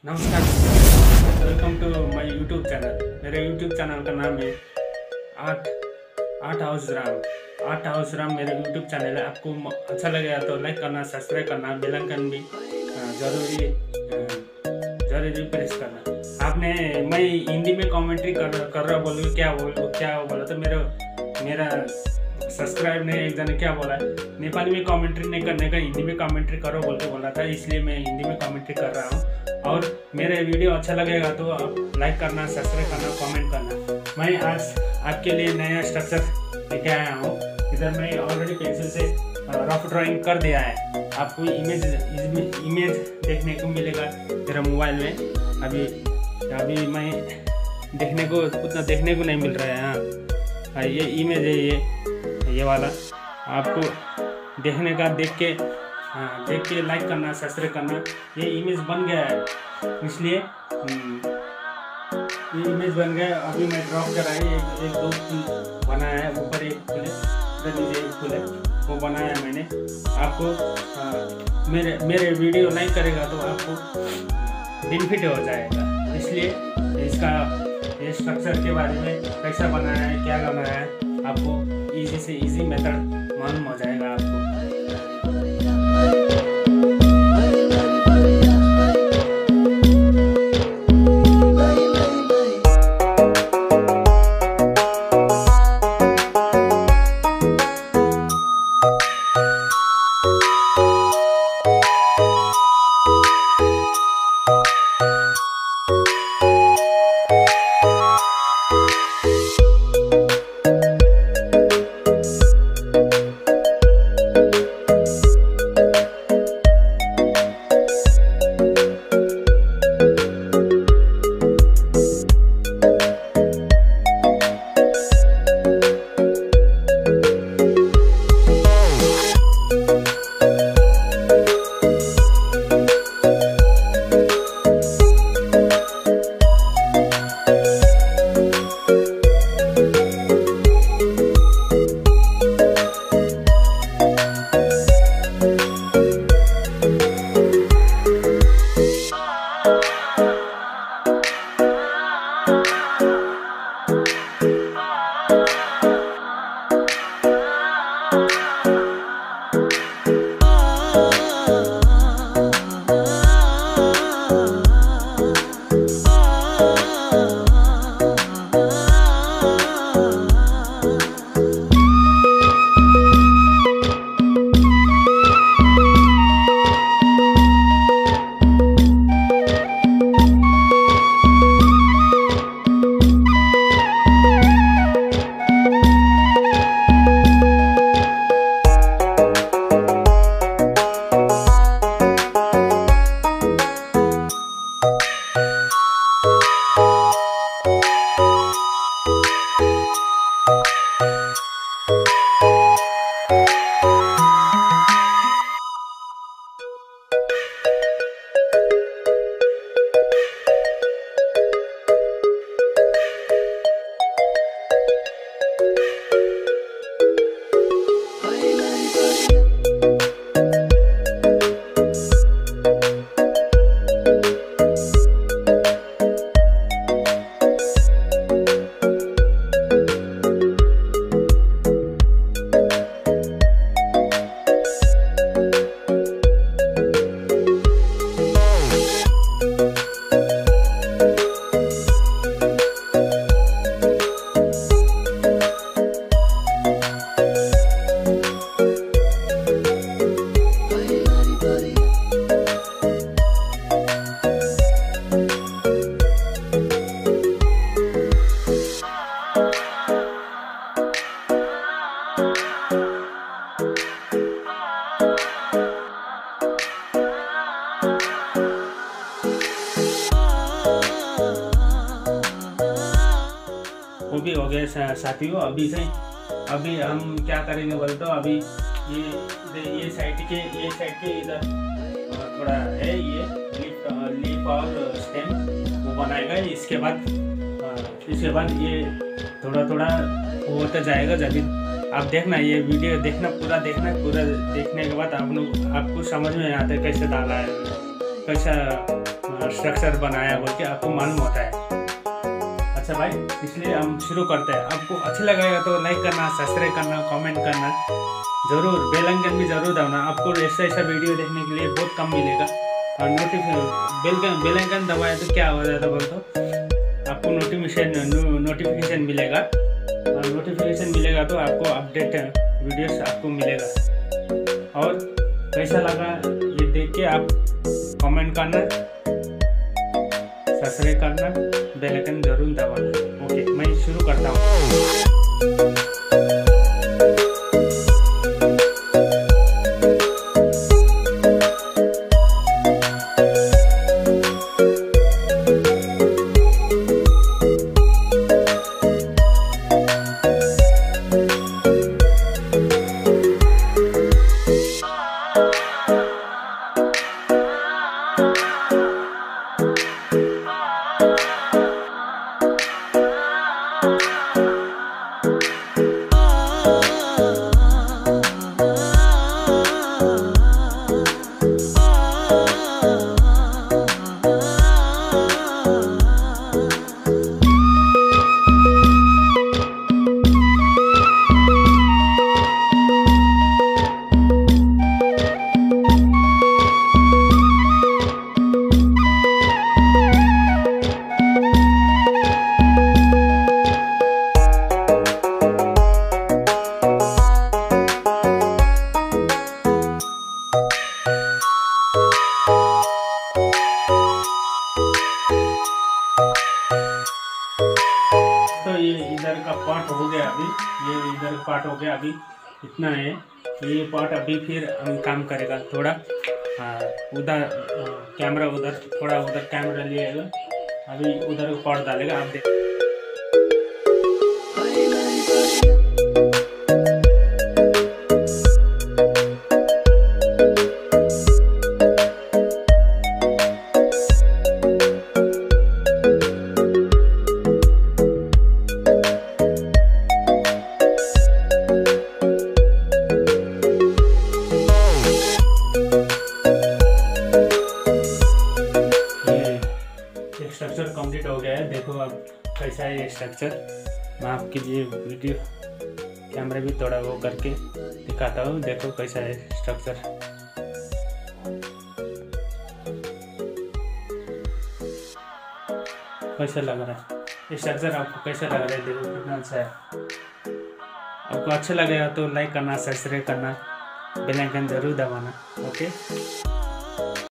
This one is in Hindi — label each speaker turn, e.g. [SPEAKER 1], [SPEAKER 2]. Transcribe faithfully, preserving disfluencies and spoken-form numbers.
[SPEAKER 1] नमस्कार, welcome to my YouTube channel. मेरे यूट्यूब चैनल का नाम है art art house Ram. Art house Ram मेरा यूट्यूब चैनल है। आपको अच्छा लगेगा तो लाइक करना, सब्सक्राइब करना, बेल आइकन भी ज़रूरी ज़रूरी प्रेस करना। आपने मैं हिंदी में कमेंट्री कर कर रहा बोल क्या बोल क्या बोला तो मेरा मेरा सब्सक्राइब ने एक जने क्या बोला, नेपाली में कमेंट्री नहीं करने का हिंदी में कमेंट्री करो बोल के बोला था, इसलिए मैं हिंदी में कमेंट्री कर रहा हूँ। और मेरे वीडियो अच्छा लगेगा तो आप लाइक करना, सब्सक्राइब करना, कमेंट करना। मैं आज आपके लिए नया स्ट्रक्चर लेके आया हूँ। इधर मैं ऑलरेडी पेंसिल से रफ ड्राइंग कर दिया है। आपको इमेज इमेज देखने को मिलेगा मेरा मोबाइल में। अभी अभी मैं देखने को उतना देखने को नहीं मिल रहा है। हाँ, ये इमेज है, ये ये वाला आपको देखने का, देख के हाँ देख के लाइक करना, सब्सक्राइब करना। ये इमेज बन गया है, इसलिए ये इमेज बन गया। अभी मैं ड्रॉप करा है, एक, एक दो फूल बनाया है, ऊपर एक फूल है, इधर नीचे एक फूल है, वो बनाया है मैंने। आपको आ, मेरे मेरे वीडियो लाइक करेगा तो आपको बेनिफिट हो जाएगा। इसलिए इसका ये स्ट्रक्चर के बारे में कैसा बनाया है, क्या बनाया है, आपको इजी से इजी मेथड मालूम हो जाएगा आपको। वो भी हो गए साथियों। अभी से अभी हम क्या करेंगे बोले तो अभी ये ये साइड के ये साइड के इधर थोड़ा है, ये लीफ लीफ और स्टेम वो बनाएगा। इसके बाद इसके बाद ये थोड़ा थोड़ा वो होता जाएगा। जब आप देखना, ये वीडियो देखना, पूरा देखना, पूरा देखने के बाद आप लोग आपको समझ में आता है कैसे डाला है, कैसा स्ट्रक्चर बनाया बोल के आपको मालूम होता है। अच्छा भाई, इसलिए हम शुरू करते हैं। आपको अच्छा लगेगा तो लाइक करना, सब्सक्राइब करना, कमेंट करना, ज़रूर बेल आइकन भी ज़रूर दबाना। आपको ऐसा ऐसा वीडियो देखने के लिए बहुत कम मिलेगा। और नोटिफिकेशन बेल बेल आइकन दबाया तो क्या हो जाता बोल तो आपको नोटिफिकेशन नोटिफिकेशन मिलेगा, और नोटिफिकेशन मिलेगा तो आपको अपडेट वीडियोस आपको मिलेगा। और कैसा लगा ये देख के आप कमेंट करना, सब्सक्राइब करना, बेल आइकन जरूर दबाना। ओके, मैं शुरू करता हूँ। तो ये इधर का पार्ट हो गया, अभी ये इधर पार्ट हो गया, अभी इतना है। ये पार्ट अभी फिर हम काम करेगा थोड़ा। हाँ, उधर कैमरा उधर थोड़ा उधर कैमरा लिएगा, अभी उधर पार्ट डालेगा, आप देख। स्ट्रक्चर कंप्लीट हो गया है। देखो अब कैसा है ये स्ट्रक्चर। मैं आपके लिए वीडियो कैमरा भी थोड़ा वो करके दिखाता हूँ। देखो कैसा है स्ट्रक्चर। कैसा लग रहा है ये स्ट्रक्चर? आपको कैसा लग रहा है? देखो कितना अच्छा है। आपको अच्छा लगेगा तो लाइक करना, सब्सक्राइब करना, बेल आइकन जरूर दबाना। ओके।